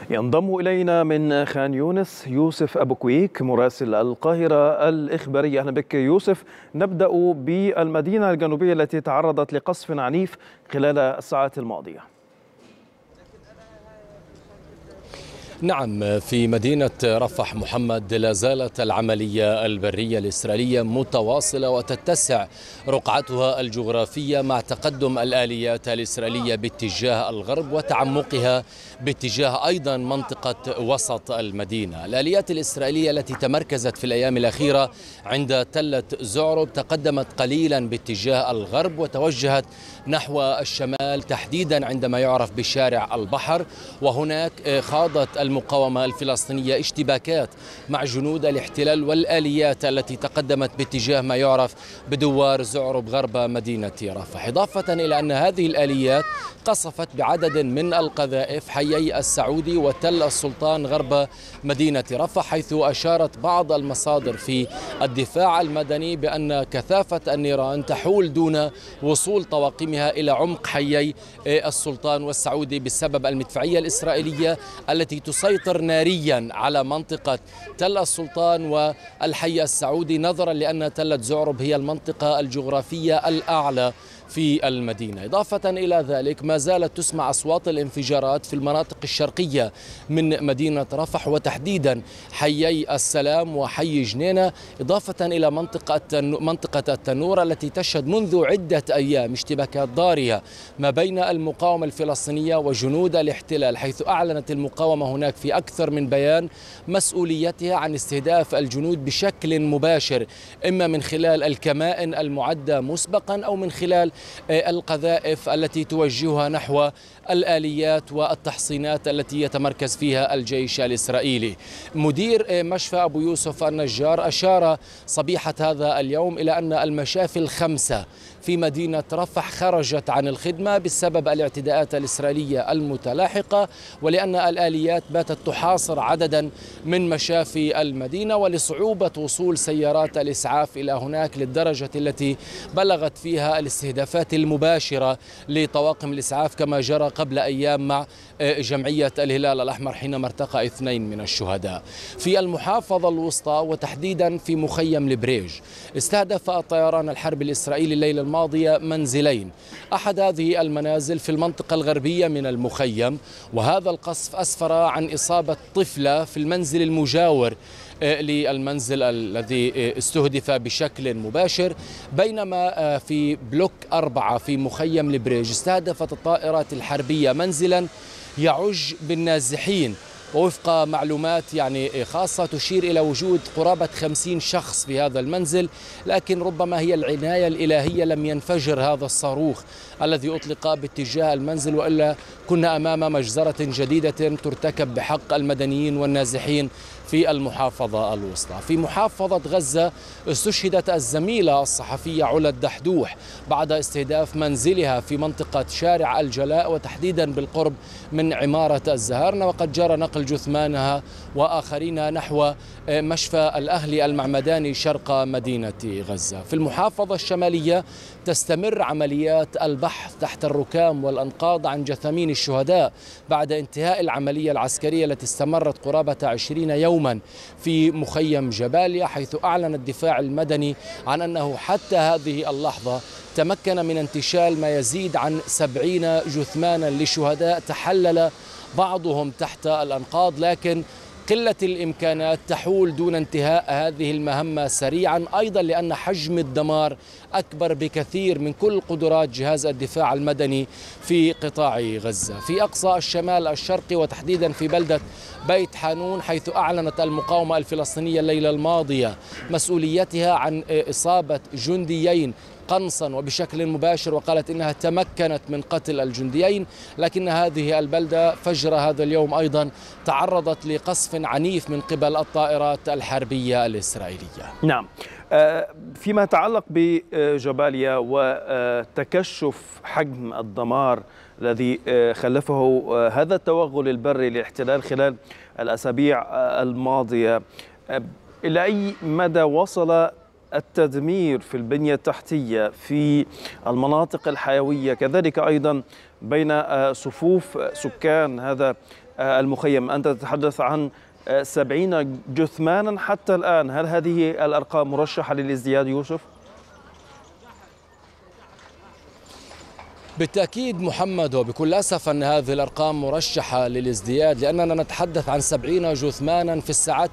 ينضم إلينا من خان يونس يوسف أبو كويك مراسل القاهرة الإخبارية. أهلا بك يوسف. نبدأ بالمدينة الجنوبية التي تعرضت لقصف عنيف خلال الساعات الماضية. نعم، في مدينة رفح محمد لا زالت العملية البرية الإسرائيلية متواصلة وتتسع رقعتها الجغرافية مع تقدم الآليات الإسرائيلية باتجاه الغرب وتعمقها باتجاه أيضا منطقة وسط المدينة. الآليات الإسرائيلية التي تمركزت في الأيام الأخيرة عند تلة زعرب تقدمت قليلا باتجاه الغرب وتوجهت نحو الشمال تحديدا عندما يعرف بشارع البحر، وهناك خاضت المقاومة الفلسطينية اشتباكات مع جنود الاحتلال والآليات التي تقدمت باتجاه ما يعرف بدوار زعرب غرب مدينة رفح، إضافة إلى أن هذه الآليات قصفت بعدد من القذائف حيي السعودي وتل السلطان غرب مدينة رفح، حيث أشارت بعض المصادر في الدفاع المدني بأن كثافة النيران تحول دون وصول طواقمها إلى عمق حيي السلطان والسعودي بسبب المدفعية الإسرائيلية التي تسيطر ناريا على منطقة تل السلطان والحي السعودي، نظرا لأن تلة زعرب هي المنطقة الجغرافية الأعلى في المدينة. إضافة إلى ذلك ما زالت تسمع أصوات الانفجارات في المناطق الشرقية من مدينة رفح وتحديدا حيي السلام وحي جنينة، إضافة إلى منطقة التنور التي تشهد منذ عدة أيام اشتباكات ضارية ما بين المقاومة الفلسطينية وجنود الاحتلال، حيث أعلنت المقاومة هناك في أكثر من بيان مسؤوليتها عن استهداف الجنود بشكل مباشر، إما من خلال الكمائن المعدة مسبقا أو من خلال القذائف التي توجهها نحو الآليات والتحصينات التي يتمركز فيها الجيش الإسرائيلي. مدير مشفى أبو يوسف النجار أشار صبيحة هذا اليوم إلى أن المشافي الخمسة في مدينة رفح خرجت عن الخدمة بسبب الاعتداءات الإسرائيلية المتلاحقة، ولأن الآليات باتت تحاصر عددا من مشافي المدينة ولصعوبة وصول سيارات الإسعاف إلى هناك، للدرجة التي بلغت فيها الاستهدافات المباشرة لطواقم الإسعاف كما جرى قبل أيام مع جمعية الهلال الأحمر حينما ارتقى 2 من الشهداء. في المحافظة الوسطى وتحديدا في مخيم البريج استهدف الطيران الحربي الإسرائيلي الليلة الماضية منزلين، أحد هذه المنازل في المنطقة الغربية من المخيم، وهذا القصف أسفر عن إصابة طفلة في المنزل المجاور للمنزل الذي استهدف بشكل مباشر، بينما في بلوك 4 في مخيم البريج استهدفت الطائرات الحربية منزلا يعج بالنازحين، ووفق معلومات خاصة تشير إلى وجود قرابة 50 شخص في هذا المنزل، لكن ربما هي العناية الإلهية لم ينفجر هذا الصاروخ الذي أطلق باتجاه المنزل، وإلا كنا أمام مجزرة جديدة ترتكب بحق المدنيين والنازحين في المحافظة الوسطى. في محافظة غزة استشهدت الزميلة الصحفية علا الدحدوح بعد استهداف منزلها في منطقة شارع الجلاء وتحديدا بالقرب من عمارة الزهرنة، وقد جرى نقل جثمانها وآخرين نحو مشفى الأهلي المعمداني شرق مدينة غزة. في المحافظة الشمالية تستمر عمليات البحث تحت الركام والأنقاض عن جثامين الشهداء بعد انتهاء العملية العسكرية التي استمرت قرابة 20 يوما في مخيم جباليا، حيث أعلن الدفاع المدني عن أنه حتى هذه اللحظة تمكن من انتشال ما يزيد عن 70 جثمانا لشهداء تحلل بعضهم تحت الأنقاض، لكن قلة الإمكانات تحول دون انتهاء هذه المهمة سريعا، أيضا لأن حجم الدمار أكبر بكثير من كل قدرات جهاز الدفاع المدني في قطاع غزة. في أقصى الشمال الشرقي وتحديدا في بلدة بيت حانون، حيث أعلنت المقاومة الفلسطينية الليلة الماضية مسؤوليتها عن إصابة جنديين قنصا وبشكل مباشر، وقالت إنها تمكنت من قتل الجنديين، لكن هذه البلدة فجر هذا اليوم أيضا تعرضت لقصف عنيف من قبل الطائرات الحربية الإسرائيلية. نعم، فيما يتعلق بجباليا وتكشف حجم الدمار الذي خلفه هذا التوغل البري للاحتلال خلال الأسابيع الماضية، إلى أي مدى وصل التدمير في البنية التحتية في المناطق الحيوية، كذلك أيضا بين صفوف سكان هذا المخيم. أنت تتحدث عن 70 جثمانا حتى الآن، هل هذه الأرقام مرشحة للازدياد يوسف؟ بالتأكيد محمد، وبكل أسف أن هذه الأرقام مرشحة للازدياد، لأننا نتحدث عن 70 جثمانا في الساعات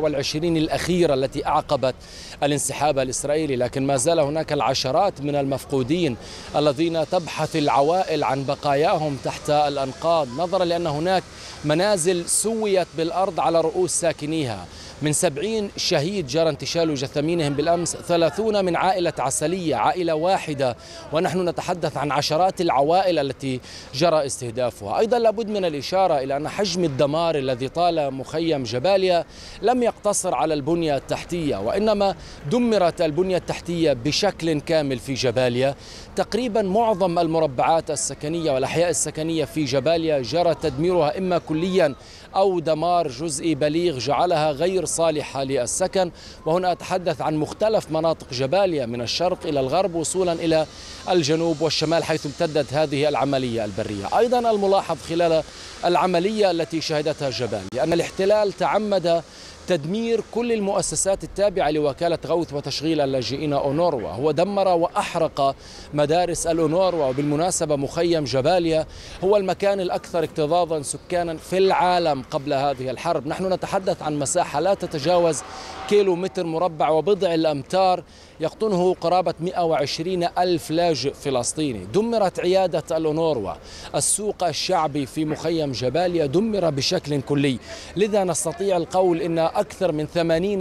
24 الأخيرة التي أعقبت الانسحاب الإسرائيلي، لكن ما زال هناك العشرات من المفقودين الذين تبحث العوائل عن بقاياهم تحت الأنقاض، نظرا لأن هناك منازل سويت بالأرض على رؤوس ساكنيها. من 70 شهيد جرى انتشال جثامينهم بالأمس، 30 من عائلة عسلية، عائلة واحدة، ونحن نتحدث عن عشرات العوائل التي جرى استهدافها. أيضا لابد من الإشارة إلى أن حجم الدمار الذي طال مخيم جباليا لم يقتصر على البنية التحتية، وإنما دمرت البنية التحتية بشكل كامل في جباليا. تقريبا معظم المربعات السكنية والأحياء السكنية في جباليا جرى تدميرها إما كليا أو دمار جزئي بليغ جعلها غير صالحة للسكن. وهنا أتحدث عن مختلف مناطق جباليا من الشرق إلى الغرب وصولا إلى الجنوب والشمال حيث امتدت هذه العملية البرية. أيضا الملاحظ خلال العملية التي شهدتها جباليا أن الاحتلال تعمد تدمير كل المؤسسات التابعة لوكالة غوث وتشغيل اللاجئين أونروا. هو دمر وأحرق مدارس الأونروا، وبالمناسبة مخيم جباليا هو المكان الأكثر اكتظاظا سكانا في العالم قبل هذه الحرب. نحن نتحدث عن مساحة لا تتجاوز كيلومتر مربع وبضع الأمتار، يقطنه قرابة 120 ألف لاجئ فلسطيني. دمرت عيادة الأونروا، السوق الشعبي في مخيم جباليا دمر بشكل كلي. لذا نستطيع القول إن أكثر من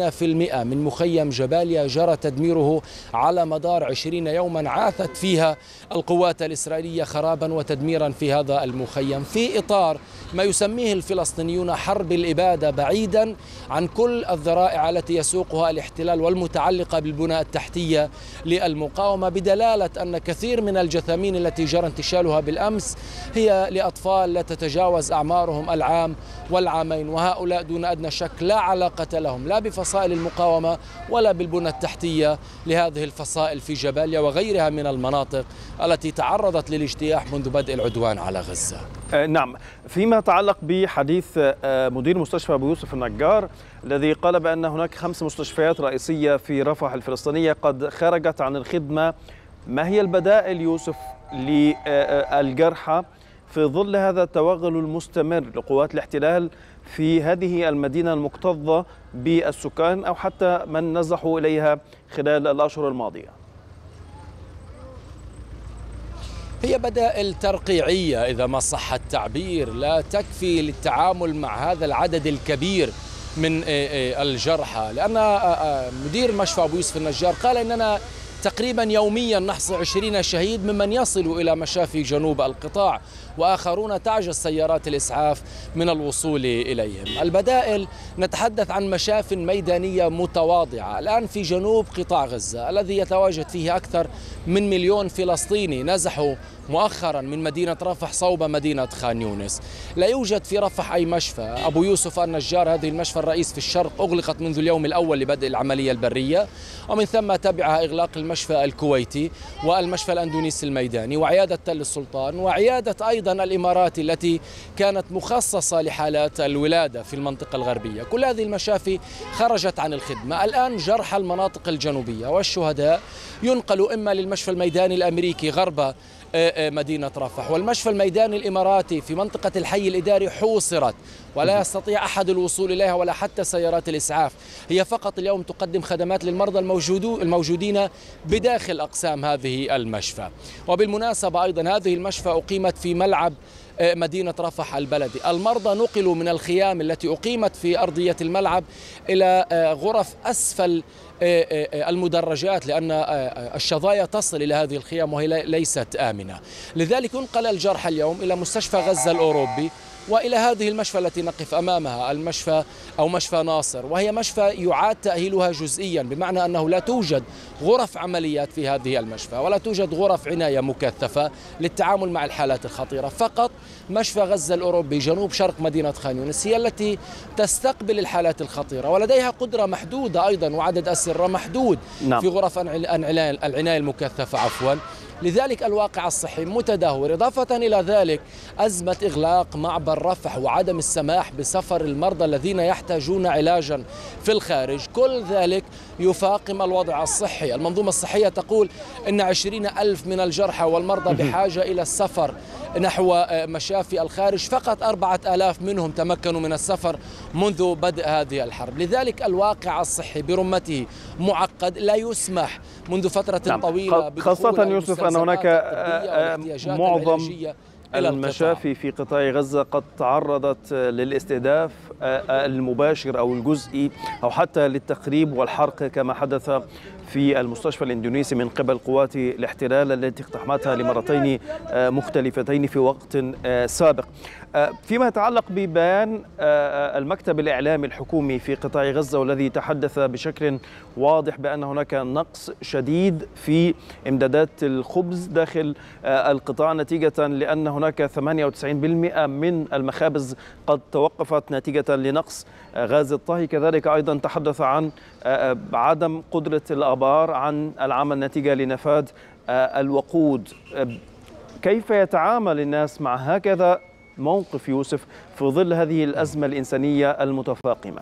80% من مخيم جباليا جرى تدميره على مدار 20 يوما عاثت فيها القوات الإسرائيلية خرابا وتدميرا في هذا المخيم، في إطار ما يسميه الفلسطينيون حرب الإبادة، بعيدا عن كل الذرائع التي يسوقها الاحتلال والمتعلقة بالبنى التحتية للمقاومة، بدلالة أن كثير من الجثامين التي جرى انتشالها بالأمس هي لأطفال لا تتجاوز أعمارهم العام والعامين، وهؤلاء دون أدنى شك لا علاقة لهم لا بفصائل المقاومة ولا بالبنى التحتية لهذه الفصائل في جباليا وغيرها من المناطق التي تعرضت للاجتياح منذ بدء العدوان على غزة. نعم، فيما يتعلق بحديث مدير مستشفى أبو يوسف النجار الذي قال بأن هناك 5 مستشفيات رئيسية في رفح الفلسطينية قد خرجت عن الخدمة، ما هي البدائل يوسف للجرحى في ظل هذا التوغل المستمر لقوات الاحتلال في هذه المدينة المكتظة بالسكان أو حتى من نزحوا إليها خلال الأشهر الماضية؟ هي بدائل ترقيعية إذا ما صح التعبير، لا تكفي للتعامل مع هذا العدد الكبير من الجرحى، لأن مدير مشفى أبو يوسف النجار قال إننا تقريبا يوميا نحصي 20 شهيد ممن يصلوا إلى مشافي جنوب القطاع، وآخرون تعجز سيارات الإسعاف من الوصول إليهم. البدائل نتحدث عن مشاف ميدانية متواضعة الآن في جنوب قطاع غزة الذي يتواجد فيه أكثر من 1,000,000 فلسطيني نزحوا مؤخرا من مدينة رفح صوب مدينة خان يونس. لا يوجد في رفح أي مشفى. أبو يوسف النجار هذه المشفى الرئيس في الشرق أغلقت منذ اليوم الأول لبدء العملية البرية، ومن ثم تبعها إغلاق المشفى الكويتي والمشفى الأندونيسي الميداني وعيادة تل السلطان وعيادة أيضا الإماراتي التي كانت مخصصة لحالات الولادة في المنطقة الغربية. كل هذه المشافي خرجت عن الخدمة. الآن جرحى المناطق الجنوبية والشهداء ينقلوا إما للمشفى الميداني الأمريكي غرب مدينة رفح، والمشفى الميداني الإماراتي في منطقة الحي الإداري حوصرت ولا يستطيع أحد الوصول إليها ولا حتى سيارات الإسعاف. هي فقط اليوم تقدم خدمات للمرضى الموجودين بداخل أقسام هذه المشفى. وبالمناسبة أيضا هذه المشفى أقيمت في ملعب مدينة رفح البلدي. المرضى نقلوا من الخيام التي أقيمت في أرضية الملعب إلى غرف أسفل المدرجات، لأن الشظايا تصل إلى هذه الخيام وهي ليست آمنة. لذلك ينقل الجرحى اليوم إلى مستشفى غزة الأوروبي وإلى هذه المشفى التي نقف أمامها، المشفى أو مشفى ناصر، وهي مشفى يعاد تأهيلها جزئيا، بمعنى أنه لا توجد غرف عمليات في هذه المشفى ولا توجد غرف عناية مكثفة للتعامل مع الحالات الخطيرة. فقط مشفى غزة الأوروبي جنوب شرق مدينة خان يونس هي التي تستقبل الحالات الخطيرة، ولديها قدرة محدودة أيضا وعدد أسرة محدود في غرف العناية المكثفة لذلك الواقع الصحي متدهور. إضافة إلى ذلك أزمة إغلاق معبر رفح وعدم السماح بسفر المرضى الذين يحتاجون علاجا في الخارج، كل ذلك يفاقم الوضع الصحي. المنظومة الصحية تقول إن 20,000 من الجرحى والمرضى بحاجة إلى السفر نحو مشافي الخارج، فقط 4,000 منهم تمكنوا من السفر منذ بدء هذه الحرب. لذلك الواقع الصحي برمته معقد، لا يسمح منذ فترة طويلة خاصة يوسف أن هناك معظم المشافي في قطاع غزة قد تعرضت للاستهداف المباشر أو الجزئي أو حتى للتخريب والحرق كما حدث في المستشفى الإندونيسي من قبل قوات الاحتلال التي اقتحمتها لمرتين مختلفتين في وقت سابق. فيما يتعلق ببيان المكتب الإعلامي الحكومي في قطاع غزة والذي تحدث بشكل واضح بأن هناك نقص شديد في إمدادات الخبز داخل القطاع نتيجة لأن هناك 98% من المخابز قد توقفت نتيجة لنقص غاز الطهي. كذلك أيضا تحدث عن عدم قدرة الآبار عن العمل نتيجة لنفاذ الوقود. كيف يتعامل الناس مع هكذا موقف يوسف في ظل هذه الأزمة الإنسانية المتفاقمة؟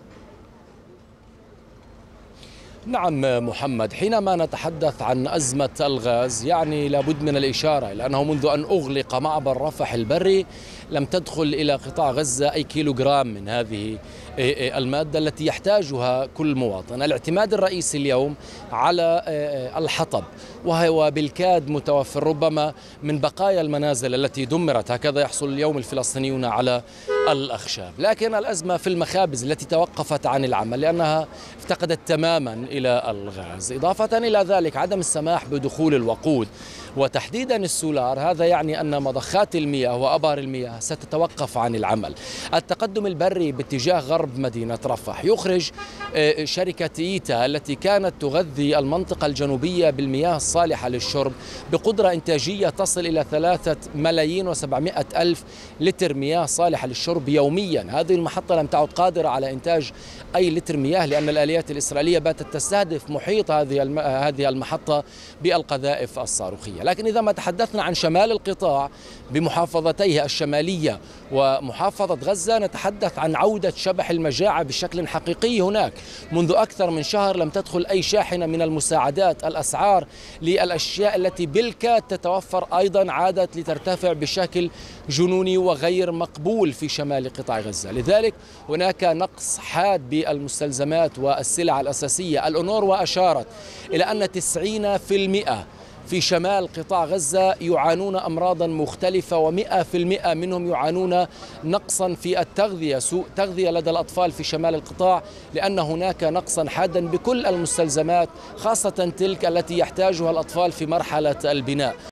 نعم محمد، حينما نتحدث عن أزمة الغاز يعني لابد من الإشارة إلى أنه منذ أن أغلق معبر رفح البري لم تدخل إلى قطاع غزة أي كيلوغرام من هذه المادة التي يحتاجها كل مواطن. الاعتماد الرئيسي اليوم على الحطب، وهو بالكاد متوفر ربما من بقايا المنازل التي دمرت، هكذا يحصل اليوم الفلسطينيون على الأخشاب. لكن الأزمة في المخابز التي توقفت عن العمل لأنها افتقدت تماما إلى الغاز. إضافة إلى ذلك عدم السماح بدخول الوقود وتحديدا السولار، هذا يعني أن مضخات المياه وأبار المياه ستتوقف عن العمل. التقدم البري باتجاه غرب مدينة رفح يخرج شركة إيتا التي كانت تغذي المنطقة الجنوبية بالمياه الصالحة للشرب بقدرة إنتاجية تصل إلى 3,700,000 لتر مياه صالحة للشرب يوميا. هذه المحطة لم تعد قادرة على إنتاج أي لتر مياه لأن الآليات الإسرائيلية باتت تستهدف محيط هذه المحطة بالقذائف الصاروخية. لكن إذا ما تحدثنا عن شمال القطاع بمحافظتيه الشمالية ومحافظة غزة، نتحدث عن عودة شبح المجاعة بشكل حقيقي هناك. منذ أكثر من شهر لم تدخل أي شاحنة من المساعدات. الأسعار للأشياء التي بالكاد تتوفر أيضا عادت لترتفع بشكل جنوني وغير مقبول في شمال قطاع غزة. لذلك هناك نقص حاد بالمستلزمات والسلع الأساسية. الأونروا أشارت إلى أن 90% في شمال قطاع غزة يعانون أمراضا مختلفة، و100% منهم يعانون نقصا في التغذية، سوء تغذية لدى الأطفال في شمال القطاع، لأن هناك نقصا حادا بكل المستلزمات خاصة تلك التي يحتاجها الأطفال في مرحلة البناء.